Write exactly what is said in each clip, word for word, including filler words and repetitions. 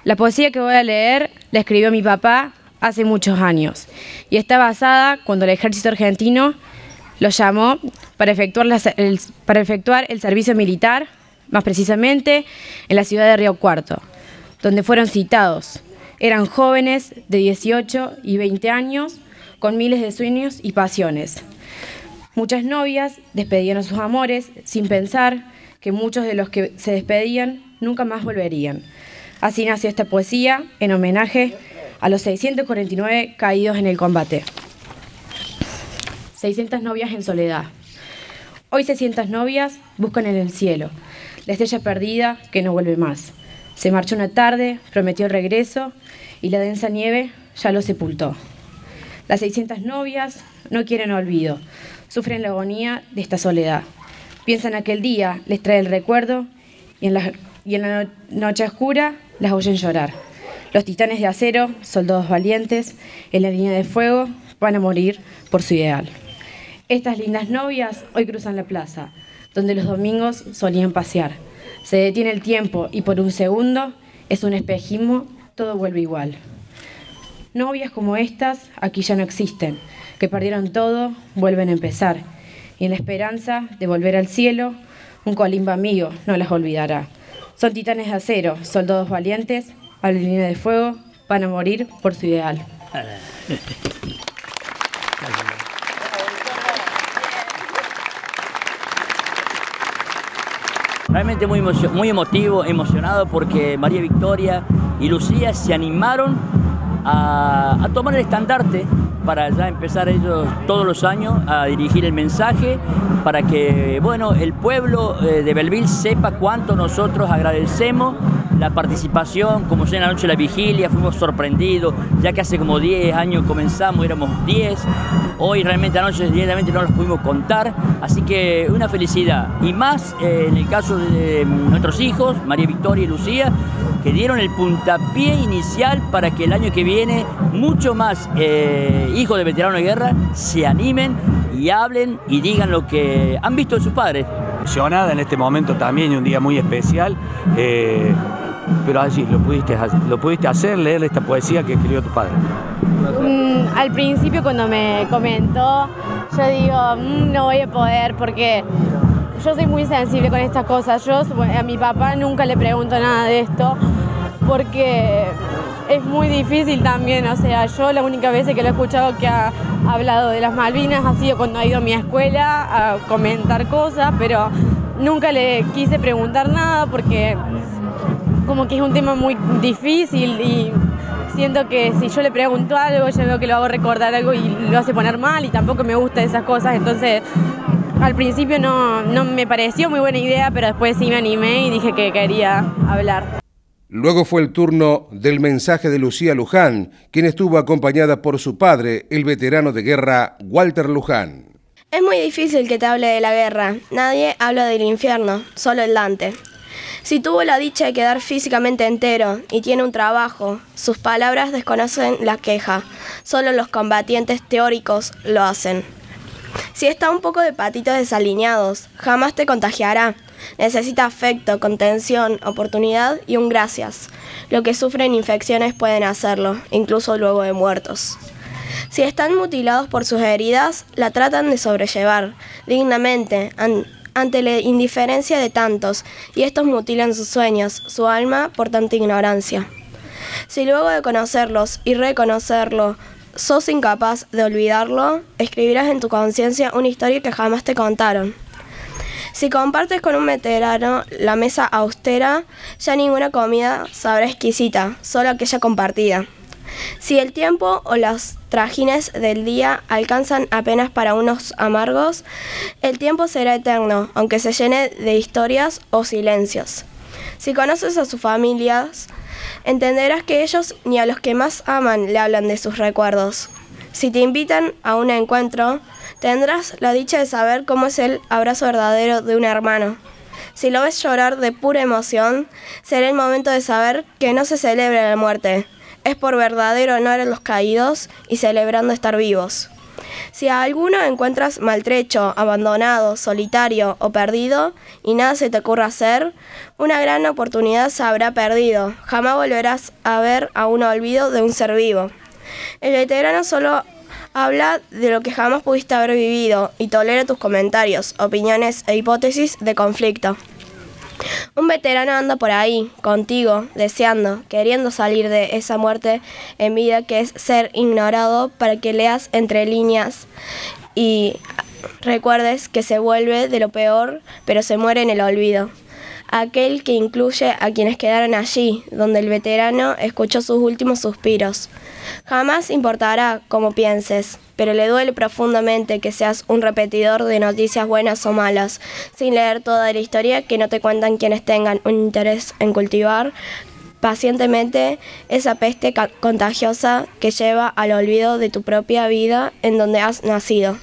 La poesía que voy a leer la escribió mi papá hace muchos años y está basada cuando el ejército argentino lo llamó para efectuar, la, el, para efectuar el servicio militar, más precisamente en la ciudad de Río Cuarto, donde fueron citados. Eran jóvenes de dieciocho y veinte años con miles de sueños y pasiones. Muchas novias despedían a sus amores sin pensar que muchos de los que se despedían nunca más volverían. Así nació esta poesía en homenaje a los seiscientos cuarenta y nueve caídos en el combate. seiscientas novias en soledad. Hoy seiscientas novias buscan en el cielo la estrella perdida que no vuelve más. Se marchó una tarde, prometió el regreso y la densa nieve ya lo sepultó. Las seiscientas novias no quieren olvido, sufren la agonía de esta soledad. Piensan aquel día, les trae el recuerdo y en la, y en la no, noche oscura las oyen llorar. Los titanes de acero, soldados valientes, en la línea de fuego van a morir por su ideal. Estas lindas novias hoy cruzan la plaza, donde los domingos solían pasear. Se detiene el tiempo y por un segundo es un espejismo, todo vuelve igual. Novias como estas aquí ya no existen, que perdieron todo, vuelven a empezar. Y en la esperanza de volver al cielo, un colimba amigo no las olvidará. Son titanes de acero, soldados valientes, a la línea de fuego, van a morir por su ideal. Realmente muy, emo muy emotivo, emocionado porque María Victoria y Lucía se animaron a, a tomar el estandarte para ya empezar ellos todos los años a dirigir el mensaje para que, bueno, el pueblo de Belleville sepa cuánto nosotros agradecemos la participación, como ya en la noche de la vigilia fuimos sorprendidos, ya que hace como diez años comenzamos, éramos diez, hoy realmente anoche directamente no los pudimos contar, así que una felicidad, y más eh, en el caso de nuestros hijos, María Victoria y Lucía, que dieron el puntapié inicial para que el año que viene mucho más eh, hijos de veteranos de guerra se animen y hablen y digan lo que han visto de sus padres. Emocionada en este momento también, y un día muy especial, eh, pero allí lo pudiste, lo pudiste hacer, leer esta poesía que escribió tu padre. Mm, al principio cuando me comentó, yo digo, mmm, no voy a poder porque yo soy muy sensible con estas cosas. Yo a mi papá nunca le pregunto nada de esto porque es muy difícil también, o sea, yo la única vez que lo he escuchado que ha hablado de las Malvinas ha sido cuando ha ido a mi escuela a comentar cosas, pero nunca le quise preguntar nada porque como que es un tema muy difícil y siento que si yo le pregunto algo, yo veo que lo hago recordar algo y lo hace poner mal y tampoco me gustan esas cosas, entonces al principio no, no me pareció muy buena idea, pero después sí me animé y dije que quería hablar. Luego fue el turno del mensaje de Lucía Luján, quien estuvo acompañada por su padre, el veterano de guerra Walter Luján. Es muy difícil que te hable de la guerra. Nadie habla del infierno, solo el Dante. Si tuvo la dicha de quedar físicamente entero y tiene un trabajo, sus palabras desconocen la queja. Solo los combatientes teóricos lo hacen. Si está un poco de patitos desalineados, jamás te contagiará. Necesita afecto, contención, oportunidad y un gracias. Los que sufren infecciones pueden hacerlo, incluso luego de muertos. Si están mutilados por sus heridas, la tratan de sobrellevar dignamente an- ante la indiferencia de tantos, y estos mutilan sus sueños, su alma, por tanta ignorancia. Si luego de conocerlos y reconocerlo, sos incapaz de olvidarlo, escribirás en tu conciencia una historia que jamás te contaron. Si compartes con un veterano la mesa austera, ya ninguna comida sabrá exquisita, solo aquella compartida. Si el tiempo o los trajines del día alcanzan apenas para unos amargos, el tiempo será eterno, aunque se llene de historias o silencios. Si conoces a sus familias, entenderás que ellos ni a los que más aman le hablan de sus recuerdos. Si te invitan a un encuentro, tendrás la dicha de saber cómo es el abrazo verdadero de un hermano. Si lo ves llorar de pura emoción, será el momento de saber que no se celebra la muerte. Es por verdadero honor a los caídos y celebrando estar vivos. Si a alguno encuentras maltrecho, abandonado, solitario o perdido y nada se te ocurra hacer, una gran oportunidad se habrá perdido. Jamás volverás a ver a un olvido de un ser vivo. El veterano solo habla de lo que jamás pudiste haber vivido y tolera tus comentarios, opiniones e hipótesis de conflicto. Un veterano anda por ahí, contigo, deseando, queriendo salir de esa muerte en vida que es ser ignorado, para que leas entre líneas y recuerdes que se vuelve de lo peor, pero se muere en el olvido. Aquel que incluye a quienes quedaron allí, donde el veterano escuchó sus últimos suspiros. Jamás importará cómo pienses, pero le duele profundamente que seas un repetidor de noticias buenas o malas, sin leer toda la historia que no te cuentan quienes tengan un interés en cultivar pacientemente esa peste contagiosa que lleva al olvido de tu propia vida en donde has nacido.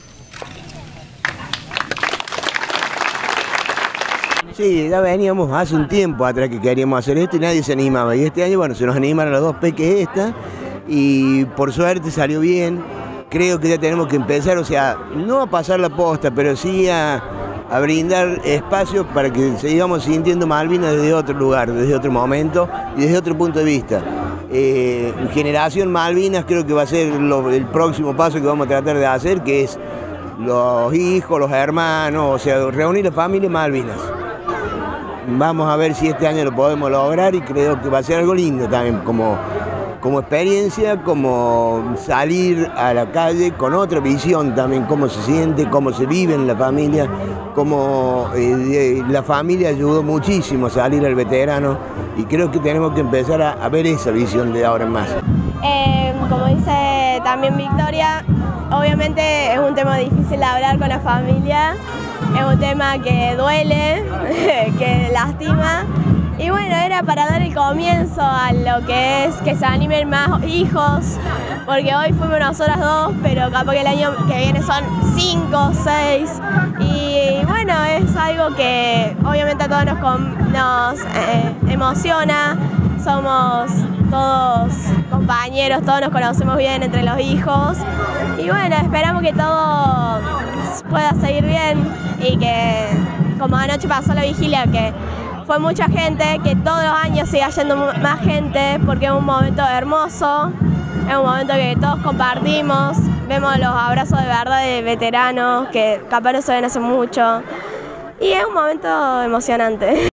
Sí, ya veníamos hace un tiempo atrás que queríamos hacer esto y nadie se animaba. Y este año, bueno, se nos animaron las dos peques esta y por suerte salió bien. Creo que ya tenemos que empezar, o sea, no a pasar la posta, pero sí a, a brindar espacios para que sigamos sintiendo Malvinas desde otro lugar, desde otro momento y desde otro punto de vista. Eh, Generación Malvinas creo que va a ser lo, el próximo paso que vamos a tratar de hacer, que es los hijos, los hermanos, o sea, reunir la familia Malvinas. Vamos a ver si este año lo podemos lograr y creo que va a ser algo lindo también, como, como experiencia, como salir a la calle con otra visión también, cómo se siente, cómo se vive en la familia, cómo eh, la familia ayudó muchísimo a salir al veterano y creo que tenemos que empezar a, a ver esa visión de ahora en más. Eh, como dice también Victoria, obviamente es un tema difícil de hablar con la familia. Es un tema que duele, que lastima. Y bueno, era para dar el comienzo a lo que es que se animen más hijos, porque hoy fuimos nosotras dos, pero capaz que el año que viene son cinco, seis. Y bueno, es algo que obviamente a todos nos, nos eh, emociona. Somos todos compañeros, todos nos conocemos bien entre los hijos. Y bueno, esperamos que todo pueda seguir bien y que, como anoche pasó la vigilia, que fue mucha gente, que todos los años siga yendo más gente, porque es un momento hermoso, es un momento que todos compartimos, vemos los abrazos de verdad de veteranos que capaz no se ven hace mucho y es un momento emocionante.